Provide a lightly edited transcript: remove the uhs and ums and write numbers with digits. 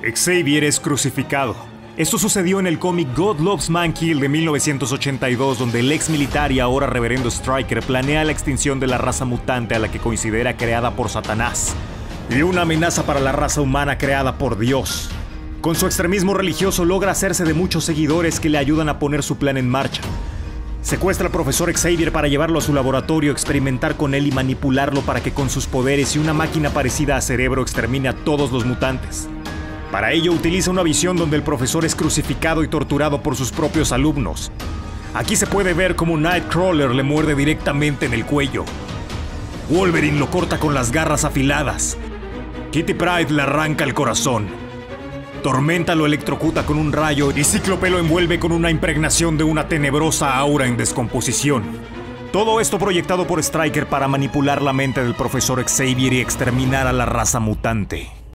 Xavier es crucificado. Esto sucedió en el cómic God Loves Mankind de 1982, donde el ex militar y ahora reverendo Stryker planea la extinción de la raza mutante a la que considera creada por Satanás, y una amenaza para la raza humana creada por Dios. Con su extremismo religioso logra hacerse de muchos seguidores que le ayudan a poner su plan en marcha. Secuestra al profesor Xavier para llevarlo a su laboratorio, experimentar con él y manipularlo para que con sus poderes y una máquina parecida a Cerebro extermine a todos los mutantes. Para ello utiliza una visión donde el profesor es crucificado y torturado por sus propios alumnos. Aquí se puede ver cómo Nightcrawler le muerde directamente en el cuello. Wolverine lo corta con las garras afiladas. Kitty Pryde le arranca el corazón. Tormenta lo electrocuta con un rayo y Cíclope lo envuelve con una impregnación de una tenebrosa aura en descomposición. Todo esto proyectado por Stryker para manipular la mente del profesor Xavier y exterminar a la raza mutante.